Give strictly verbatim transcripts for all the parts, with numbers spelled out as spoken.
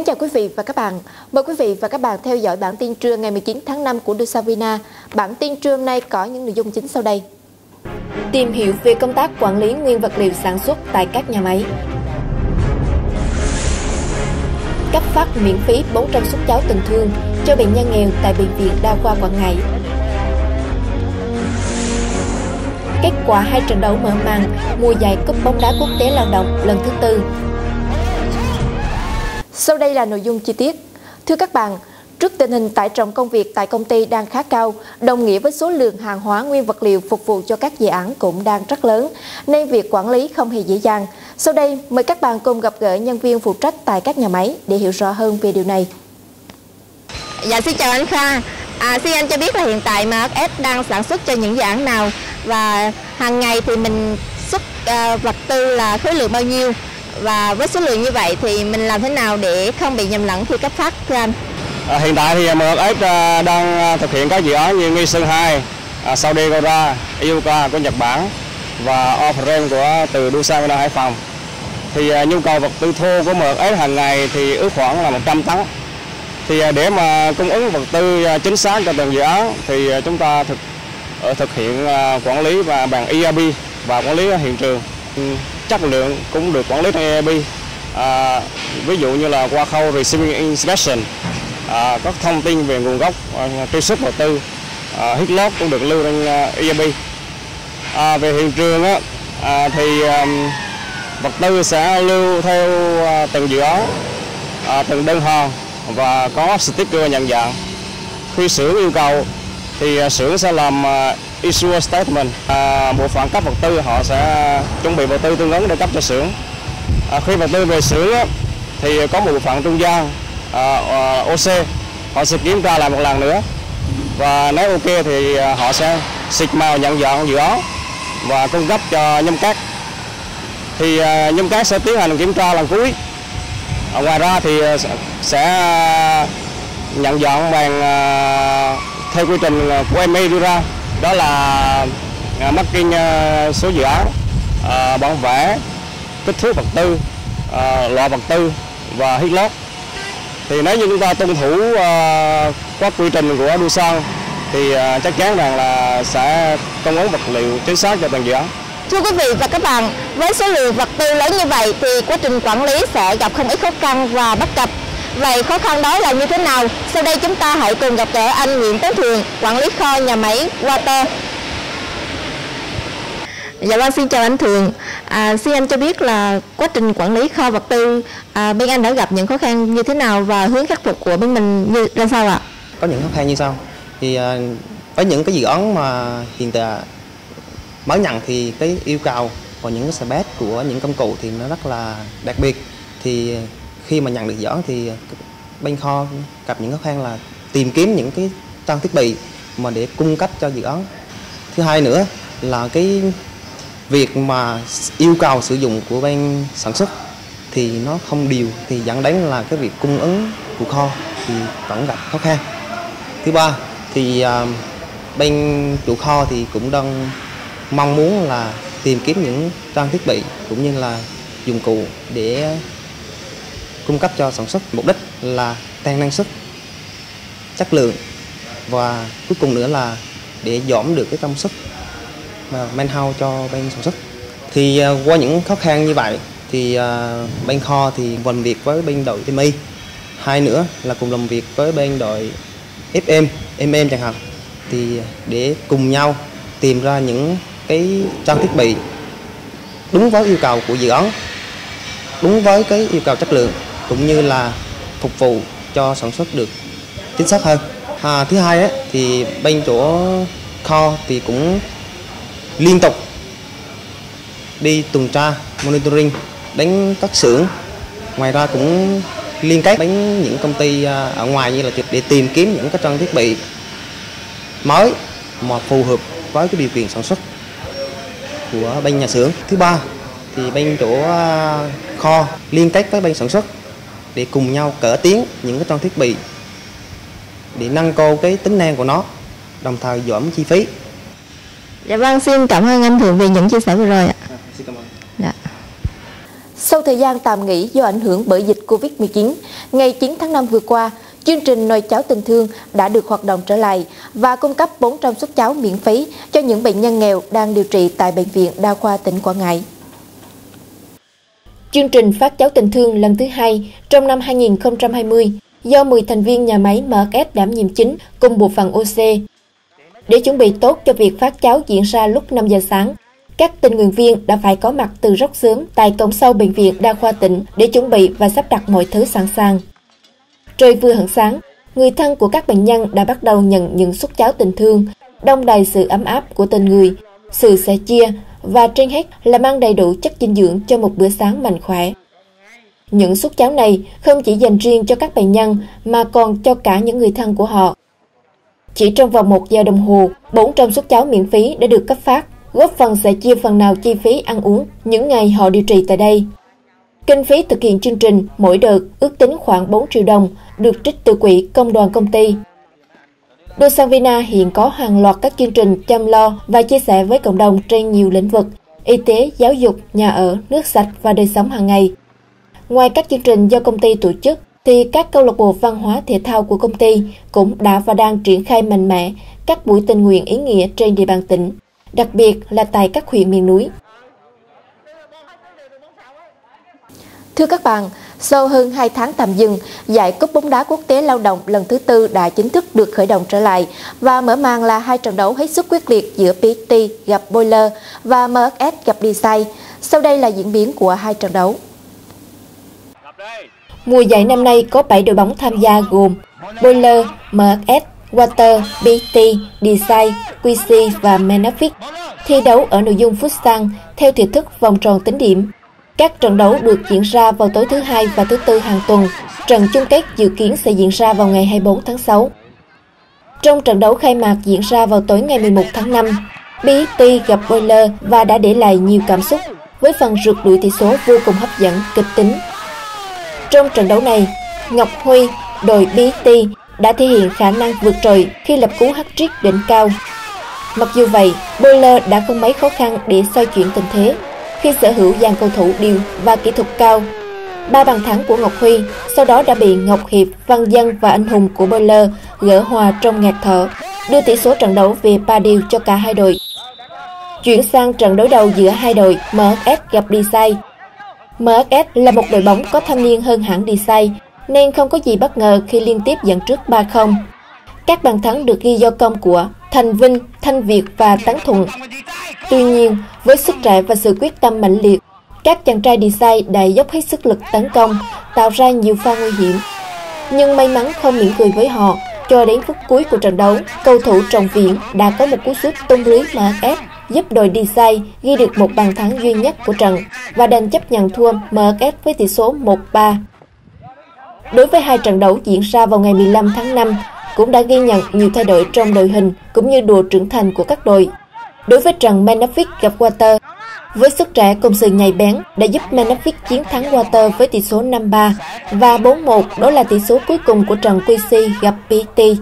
Kính chào quý vị và các bạn. Mời quý vị và các bạn theo dõi bản tin trưa ngày mười chín tháng năm của Dusavina. Bản tin trưa hôm nay có những nội dung chính sau đây. Tìm hiểu về công tác quản lý nguyên vật liệu sản xuất tại các nhà máy. Cấp phát miễn phí bốn trăm suất cháo tình thương cho bệnh nhân nghèo tại Bệnh viện Đa khoa Quảng Ngãi. Kết quả hai trận đấu mở màn mùa giải Cúp bóng đá quốc tế lao động lần thứ tư. Sau đây là nội dung chi tiết. Thưa các bạn, trước tình hình tải trọng công việc tại công ty đang khá cao, đồng nghĩa với số lượng hàng hóa nguyên vật liệu phục vụ cho các dự án cũng đang rất lớn, nên việc quản lý không hề dễ dàng. Sau đây, mời các bạn cùng gặp gỡ nhân viên phụ trách tại các nhà máy để hiểu rõ hơn về điều này. Dạ, xin chào anh Kha. À, xin anh cho biết là hiện tại em ét đang sản xuất cho những dự án nào và hàng ngày thì mình xuất uh, vật tư là khối lượng bao nhiêu, và với số lượng như vậy thì mình làm thế nào để không bị nhầm lẫn khi cấp phát thưa anh? À, hiện tại thì em ét đang thực hiện các dự án như Nghi Sơn hai, à, Saudi Gora, Iuka của Nhật Bản và Ofrem của từ Dusavina Hải Phòng. Thì à, nhu cầu vật tư thô của em ét hàng ngày thì ước khoảng là một trăm tấn. Thì à, để mà cung ứng vật tư à, chính xác cho từng dự án thì à, chúng ta thực thực hiện à, quản lý và bằng e rờ pê và quản lý hiện trường. Chất lượng cũng được quản lý theo e rờ pê, à, ví dụ như là qua khâu receiving inspection, à, các thông tin về nguồn gốc à, truy xuất vật tư, à, hit log cũng được lưu trên e rờ pê. À, về hiện trường á, à, thì à, vật tư sẽ lưu theo à, từng dự án, à, từng đơn hàng và có sticker nhận dạng. Khi xưởng yêu cầu thì à, xưởng sẽ làm à, issue statement, à, bộ phận cấp vật tư họ sẽ chuẩn bị vật tư tương ứng để cấp cho xưởng. À, khi vật tư về xưởng á, thì có một bộ phận trung gian à, ô xê họ sẽ kiểm tra lại một lần nữa, và nếu ok thì họ sẽ xịt màu nhận dạng dự án và cung cấp cho nhóm cát. Thì à, nhóm cát sẽ tiến hành kiểm tra lần cuối. À, ngoài ra thì sẽ nhận dạng bằng à, theo quy trình của em a đưa ra, đó là uh, marking uh, số dự án, uh, bản vẽ, kích thước vật tư, uh, loại vật tư và hit log. Thì nếu như chúng ta tuân thủ uh, các quy trình của Doosan thì uh, chắc chắn rằng là sẽ cung ứng vật liệu chính xác cho từng dự án. Thưa quý vị và các bạn, với số lượng vật tư lớn như vậy thì quá trình quản lý sẽ gặp không ít khó khăn và bất cập. Vậy khó khăn đó là như thế nào? Sau đây chúng ta hãy cùng gặp gỡ anh Nguyễn Tấn Thường, quản lý kho nhà máy Water. Dạ vâng, xin chào anh Thường. À, xin anh cho biết là quá trình quản lý kho vật tư à, bên anh đã gặp những khó khăn như thế nào và hướng khắc phục của bên mình như ra sao ạ? Có những khó khăn như sau. Thì à, với những cái dự án mà hiện tại mới nhận thì cái yêu cầu và những cái spec của những công cụ thì nó rất là đặc biệt. Thì khi mà nhận được dự án thì bên kho gặp những khó khăn là tìm kiếm những cái trang thiết bị mà để cung cấp cho dự án. Thứ hai nữa là cái việc mà yêu cầu sử dụng của bên sản xuất thì nó không đều, thì dẫn đến là cái việc cung ứng của kho thì vẫn gặp khó khăn. Thứ ba thì uh, bên chủ kho thì cũng đang mong muốn là tìm kiếm những trang thiết bị cũng như là dụng cụ để cung cấp cho sản xuất, mục đích là tăng năng suất, chất lượng và cuối cùng nữa là để giảm được cái công suất mà manpower cho bên sản xuất. Thì uh, qua những khó khăn như vậy thì uh, bên kho thì làm việc với bên đội em i, hai nữa là cùng làm việc với bên đội ép em, em em chẳng hạn, thì để cùng nhau tìm ra những cái trang thiết bị đúng với yêu cầu của dự án, đúng với cái yêu cầu chất lượng cũng như là phục vụ cho sản xuất được chính xác hơn. À, thứ hai ấy, thì bên chỗ kho thì cũng liên tục đi tuần tra, monitoring đến các xưởng. Ngoài ra cũng liên kết đến những công ty ở ngoài như là để tìm kiếm những cái trang thiết bị mới mà phù hợp với cái điều kiện sản xuất của bên nhà xưởng. Thứ ba thì bên chỗ kho liên kết với bên sản xuất để cùng nhau cải tiến những cái trang thiết bị để nâng cao cái tính năng của nó, đồng thời giảm chi phí. Dạ vâng, xin cảm ơn anh Thường vì những chia sẻ vừa rồi ạ. À, xin cảm ơn. Dạ. Sau Sau thời gian tạm nghỉ do ảnh hưởng bởi dịch Covid mười chín, ngày chín tháng năm vừa qua, chương trình Nồi cháo tình thương đã được hoạt động trở lại và cung cấp bốn trăm suất cháo miễn phí cho những bệnh nhân nghèo đang điều trị tại Bệnh viện Đa khoa tỉnh Quảng Ngãi. Chương trình phát cháo tình thương lần thứ hai trong năm hai nghìn không trăm hai mươi do mười thành viên nhà máy em ét đảm nhiệm chính cùng bộ phận ô xê. Để chuẩn bị tốt cho việc phát cháo diễn ra lúc năm giờ sáng, các tình nguyện viên đã phải có mặt từ rất sớm tại cổng sau Bệnh viện Đa khoa tỉnh để chuẩn bị và sắp đặt mọi thứ sẵn sàng. Trời vừa hửng sáng, người thân của các bệnh nhân đã bắt đầu nhận những suất cháo tình thương, đong đầy sự ấm áp của tình người, sự sẻ chia và trên hết là mang đầy đủ chất dinh dưỡng cho một bữa sáng mạnh khỏe. Những suất cháo này không chỉ dành riêng cho các bệnh nhân mà còn cho cả những người thân của họ. Chỉ trong vòng một giờ đồng hồ, bốn trăm suất cháo miễn phí đã được cấp phát, góp phần sẻ chia phần nào chi phí ăn uống những ngày họ điều trị tại đây. Kinh phí thực hiện chương trình mỗi đợt ước tính khoảng bốn triệu đồng, được trích từ quỹ công đoàn công ty. Dosavina hiện có hàng loạt các chương trình chăm lo và chia sẻ với cộng đồng trên nhiều lĩnh vực: y tế, giáo dục, nhà ở, nước sạch và đời sống hàng ngày. Ngoài các chương trình do công ty tổ chức, thì các câu lạc bộ văn hóa thể thao của công ty cũng đã và đang triển khai mạnh mẽ các buổi tình nguyện ý nghĩa trên địa bàn tỉnh, đặc biệt là tại các huyện miền núi. Thưa các bạn, sau hơn hai tháng tạm dừng, giải cúp bóng đá quốc tế lao động lần thứ tư đã chính thức được khởi động trở lại và mở màn là hai trận đấu hết sức quyết liệt giữa pê ét tê gặp Boiler và em ét gặp Desai. Sau đây là diễn biến của hai trận đấu. Mùa giải năm nay có bảy đội bóng tham gia gồm Boiler, em ét, Water, pê ét tê, Desai, quy xê và Menafik. Thi đấu ở nội dung futsal theo thể thức vòng tròn tính điểm. Các trận đấu được diễn ra vào tối thứ Hai và thứ Tư hàng tuần. Trận chung kết dự kiến sẽ diễn ra vào ngày hai mươi bốn tháng sáu. Trong trận đấu khai mạc diễn ra vào tối ngày mười một tháng năm, pê ét tê gặp Boiler và đã để lại nhiều cảm xúc với phần rượt đuổi tỷ số vô cùng hấp dẫn, kịch tính. Trong trận đấu này, Ngọc Huy, đội pê ét tê đã thể hiện khả năng vượt trội khi lập cú hat-trick đỉnh cao. Mặc dù vậy, Boiler đã không mấy khó khăn để xoay chuyển tình thế khi sở hữu dàn cầu thủ điều và kỹ thuật cao. Ba bàn thắng của Ngọc Huy sau đó đã bị Ngọc Hiệp, Văn Dân và Anh Hùng của Boiler gỡ hòa trong ngạt thở, đưa tỷ số trận đấu về ba đều cho cả hai đội. Chuyển sang trận đối đầu giữa hai đội em ét gặp Desai. em ét là một đội bóng có thâm niên hơn hẳn Desai, nên không có gì bất ngờ khi liên tiếp dẫn trước ba không. Các bàn thắng được ghi do công của Thành Vinh, Thanh Việt và Tấn Thuận. Tuy nhiên, với sức trẻ và sự quyết tâm mãnh liệt, các chàng trai Desai đã dốc hết sức lực tấn công, tạo ra nhiều pha nguy hiểm. Nhưng may mắn không mỉm cười với họ, cho đến phút cuối của trận đấu, cầu thủ Trọng Viễn đã có một cú sút tung lưới em ét, giúp đội Desai ghi được một bàn thắng duy nhất của trận và đành chấp nhận thua em ét với tỷ số một ba. Đối với hai trận đấu diễn ra vào ngày mười lăm tháng năm, cũng đã ghi nhận nhiều thay đổi trong đội hình cũng như độ trưởng thành của các đội. Đối với trận Menafik gặp Water, với sức trẻ cùng sự nhạy bén đã giúp Menafik chiến thắng Water với tỷ số năm ba và bốn một, đó là tỷ số cuối cùng của trận quy xê gặp pê ét tê.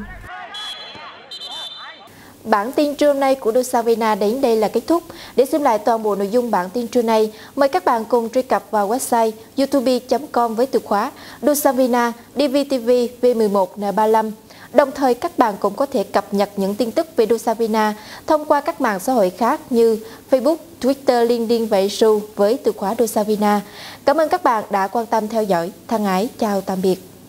Bản tin trưa hôm nay của Dosavina đến đây là kết thúc. Để xem lại toàn bộ nội dung bản tin trưa nay, mời các bạn cùng truy cập vào website youtube chấm com với từ khóa Dosavina đê vê tê vê V mười một N ba mươi lăm. Đồng thời các bạn cũng có thể cập nhật những tin tức về Dosavina thông qua các mạng xã hội khác như Facebook, Twitter, LinkedIn và YouTube với từ khóa Dosavina. Cảm ơn các bạn đã quan tâm theo dõi. Thân ái, chào tạm biệt.